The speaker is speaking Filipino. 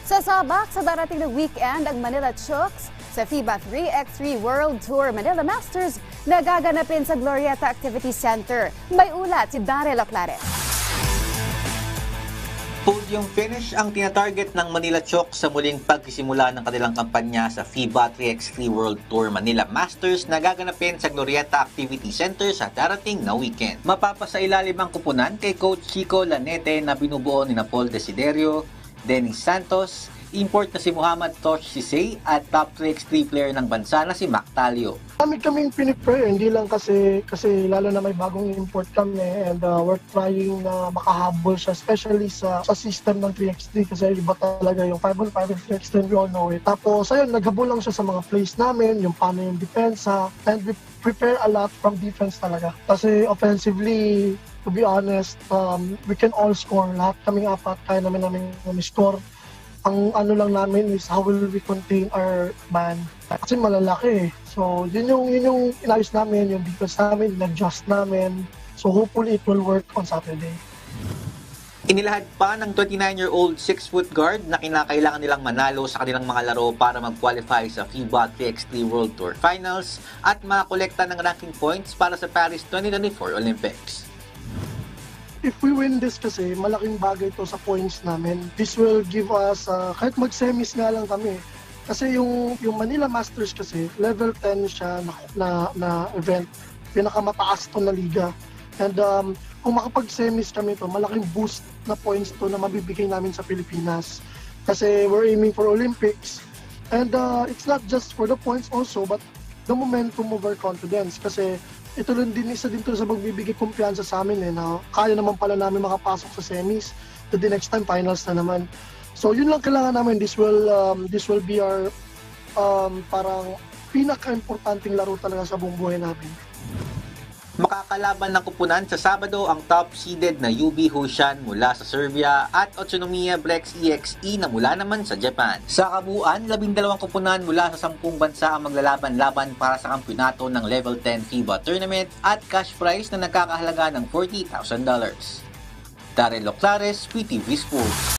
Sasabak sa darating na weekend ang Manila Chooks sa FIBA 3x3 World Tour Manila Masters na gaganapin sa Glorieta Activity Center. May ulat si Daryl Oclares. Podium finish ang tinatarget ng Manila Chooks sa muling pagsisimula ng kanilang kampanya sa FIBA 3x3 World Tour Manila Masters na gaganapin sa Glorieta Activity Center sa darating na weekend. Mapapasailalim ang kupunan kay Coach Chico Lanete na binubuo ni Paul Desiderio, Dennis Santos, import na si Muhammad Tosh Sisay at top 3x3 player ng bansa na si Mac Talio. Kami kaming pinipray, hindi lang kasi lalo na may bagong import kami and we're trying na makahabol siya, especially sa system ng 3x3 kasi iba talaga yung 5-on-5 and 3x3, we all know it. Tapos ayun, naghabol lang siya sa mga plays namin, yung paano yung depensa, and we prepare a lot from defense talaga. Kasi offensively, to be honest, we can all score. Lahat kaming apat, kaya namin score. Ang ano lang namin is how will we contain our man. Kasi malalaki eh. So yun yung inayos namin, yung defense namin, nag-adjust namin. So hopefully it will work on Saturday. Inilahad pa ng 29-year-old 6-foot guard na kinakailangan nilang manalo sa kanilang mga laro para mag-qualify sa FIBA 3x3 World Tour Finals at makakolekta ng ranking points para sa Paris 2024 Olympics. If we win this kasi, malaking bagay to sa points namin. This will give us, kahit mag-semis nga lang kami. Kasi yung Manila Masters kasi, level 10 siya na event. Pinakamataas to na liga. And kung makapag-semis kami to, malaking boost na points to na mabibigay namin sa Pilipinas. Kasi we're aiming for Olympics. And it's not just for the points also, but the momentum of our confidence. Kasi ito rin din, isa din to sa magbibigay kumpiyansa sa amin na kaya naman pala namin makapasok sa semis, to the next time finals na naman. So yun lang kailangan namin. This will be our parang pinaka-importanting laro talaga sa buong buhay namin. Makakalaban ng kupunan sa Sabado ang top-seeded na UB Hoshan mula sa Serbia at Utsunomiya Blex EXE na mula naman sa Japan. Sa kabuuan, 12 kupunan mula sa 10 bansa ang maglalaban-laban para sa kampiyonato ng Level 10 FIBA Tournament at cash prize na nagkakahalaga ng $40,000. Daryl Oclares, PTV Sports.